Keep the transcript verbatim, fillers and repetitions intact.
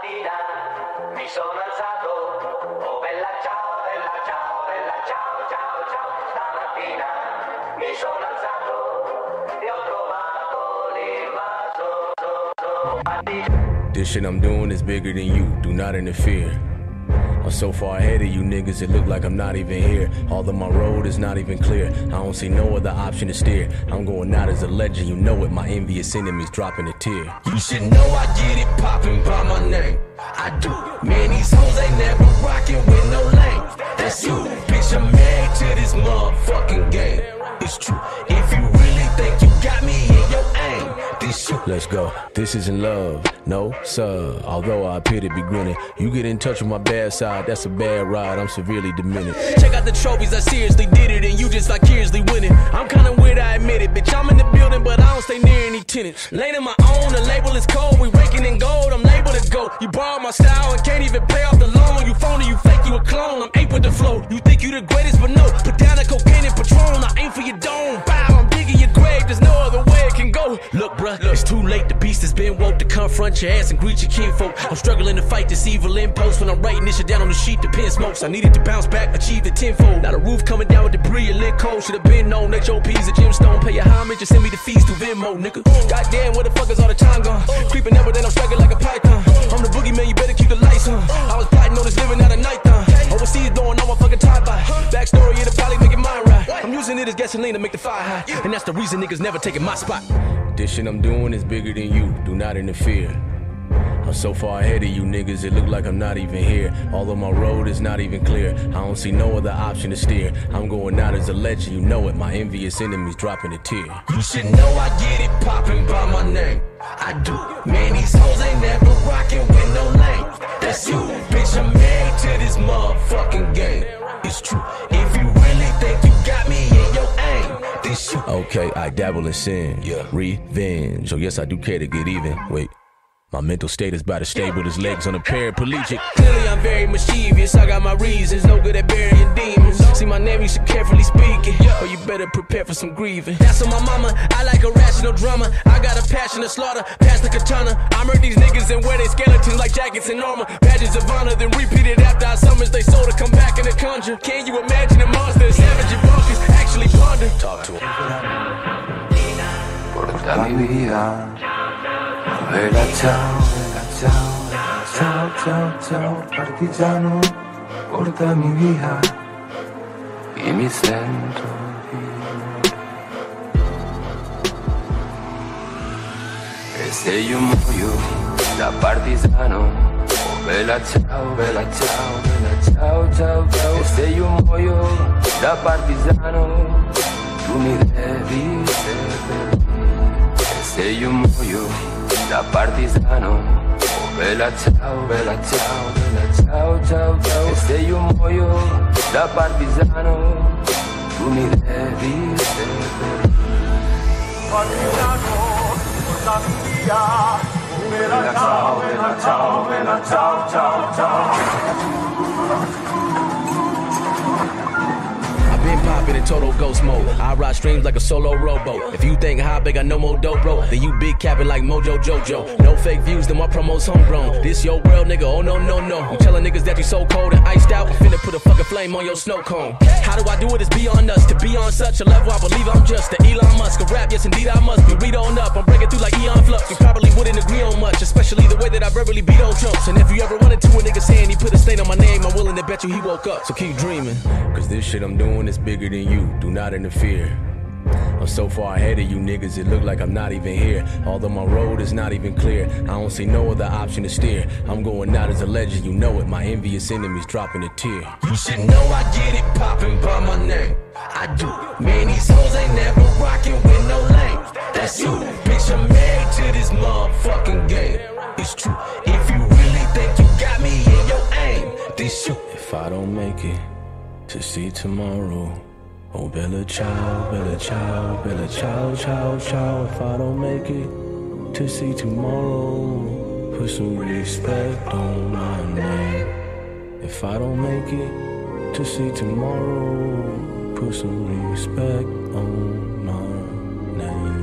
Stamattina mi sono alzato, oh bella ciao, bella ciao, bella ciao, ciao, ciao. Stamattina mi sono alzato e ho trovato l'invaso. This shit I'm doing is bigger than you, do not interfere. I'm so far ahead of you niggas, it look like I'm not even here. Although my road is not even clear, I don't see no other option to steer. I'm going out as a legend, you know it, my envious enemies dropping a tear. You should know I get it poppin' by my name. I do. Man, these hoes ain't never rockin' with no lane. That's you. Bitch, I'm married to this motherfucking game. It's true. If you really think you got me in your aim, this you. Let's go. This isn't love, no sir. Although I appear to be grinning, you get in touch with my bad side, that's a bad ride, I'm severely diminished. Check out the trophies, I seriously did it, and you just like seriously winning. I'm kinda weird, I admit it, bitch, I'm in the building, but I don't stay near any tenants. Lane of my own, the label is cold, we raking in gold, I'm labeled to go. You borrow my style and can't even pay off the loan. You phony, you fake, you a clone, I'm ape with the flow. You think you the greatest, but no, put down the cocaine and Patron, I aim for your dome. Bow, I'm digging your grave, there's no other way it can go. Look, bruh, it's too late, the beast has been woke to confront your ass and greet your kinfolk. I'm struggling to fight this evil impulse when I'm writing this shit down on the sheet, the pen smokes. I needed to bounce back, achieve the tenfold. Now the roof coming down with debris and lit cold. Should've been known, H O P's a gemstone. Pay your homage and send me the fees through Venmo, nigga. Goddamn, where the fuck is all the time gone? Creeping up, but then I'm struggling like a python. I'm the boogeyman, you better keep the lights on. I was plotting on this living out of night time. Overseas blowing on my fucking tie-by. Backstory, it'll probably make it mine right. I'm using it as gasoline to make the fire high, and that's the reason niggas never taking my spot. This shit I'm doing is bigger than you, do not interfere. I'm so far ahead of you niggas, it look like I'm not even here. Although my road is not even clear, I don't see no other option to steer. I'm going out as a legend, you know it, my envious enemies dropping a tear. You should know I get it poppin' by my name. I do. Man, these hoes ain't never rockin' with no lane. That's you. Bitch, I'm married to this motherfucking game. It's true. If you really think you got me in your aim, this you. Okay, I dabble in sin, yeah. Revenge. Oh yes, I do care to get even. Wait, my mental state is about to stable his legs on a paraplegic. Clearly I'm very mischievous, I got my reasons, no good at burying demons. See my name, you should carefully speak it, or you better prepare for some grieving. That's on my mama, I like a rational drama. I got a passion to slaughter, pass the katana. I murder these niggas and wear their skeletons like jackets and armor. Badges of honor, then repeat it after I summons they soul to come back in the conjure. Can you imagine a monster, a savage and bonkers, actually ponder? Talk to him. Porta mi via. Bella ciao, bella ciao, ciao, ciao, ciao, partigiano, portami via, io mi sento vivo. E se io muoio da partigiano, oh bella ciao, bella ciao, bella ciao, ciao, ciao. E se io muoio da partigiano, tu mi devi seppellire. E se io muoio da partigiano, oh bella ciao, bella ciao, bella ciao, ciao, ciao. E se io muoio da partigiano, tu mi devi seppellire. Partigiano, portami via. Bella ciao, bella ciao, bella ciao, ciao, ciao. Been poppin' in total ghost mode. I ride streams like a solo rowboat. If you think how big I know more dope, bro, then you big capping like Mojo Jojo. No fake views, then my promo's homegrown. This your world, nigga, oh no, no, no. I'm telling niggas that you so cold and iced out, I'm finna put a fucking flame on your snow cone. How do I do it? It's beyond us. To be on such a level, I believe I'm just the Elon Musk of rap. Yes, indeed, I must be. Read on up, I'm breaking through like Eon Flux. You probably wouldn't agree on much, especially the way that I verbally beat on Trumps. And if you ever run into a nigga saying he put a stain on my name, I'm willing to bet you he woke up. So keep dreaming. Cause this shit I'm doing is bigger than you, do not interfere. I'm so far ahead of you niggas, it look like I'm not even here. Although my road is not even clear, I don't see no other option to steer. I'm going out as a legend, you know it, my envious enemies dropping a tear. You should know I get it poppin' by my name. I do. Man, these hoes ain't never rockin' with no lane. That's you. Bitch, I'm married to this motherfucking game. It's true. If you really think you got me in your aim, this you. If I don't make it to see tomorrow, oh bella ciao, bella ciao, bella ciao, ciao, ciao. If I don't make it to see tomorrow, put some respect on my name. If I don't make it to see tomorrow, put some respect on my name.